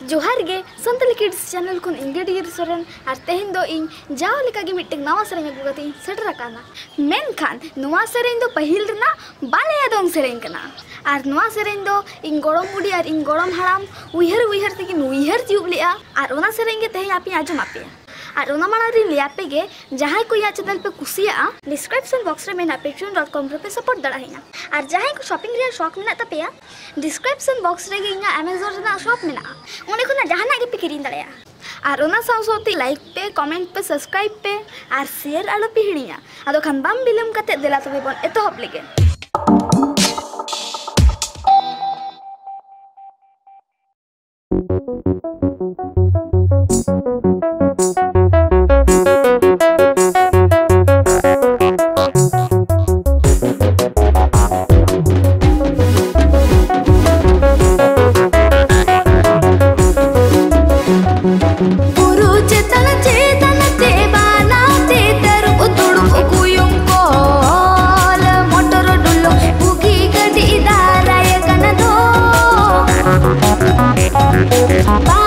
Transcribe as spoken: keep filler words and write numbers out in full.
जोहार गे Santali kids channel को इंगेडियर सोरेन और तेहन दो इन जाओ लेका गे मिट्टे नवा सेरें अगु कते सेटर राकाना मेनखान नवा सेरें दो पहिल रना बालेया दोंग सेरें कना और नवा सेरें दो इन गोड़म बुडी और इन गोड़म हराम उइहर उइहर तेकिन उइहर तियुब लेआ और ओना सेरें गे तेहन आपे आजम आपे और ओना माना री लियापे गे जहां को या चैनल पे कुसिया डिस्क्रिप्शन बॉक्स रे मेना पेट्रियन डॉट कॉम पे सपोर्ट दड़ाहिना और जहां को शॉपिंग रे शॉप मेना तपेया डिस्क्रिप्शन बॉक्स रे गे इना अमेज़न रे शॉप मेना ओने खुना जहाना गे पे किरिन दड़ाया और ओना साव सावते लाइक पे कमेंट पे सब्सक्राइब पे और शेयर आलो पे हिड़िया आदो खान बाम बिलम कते देला तबे बन एतहब लेगे Bye.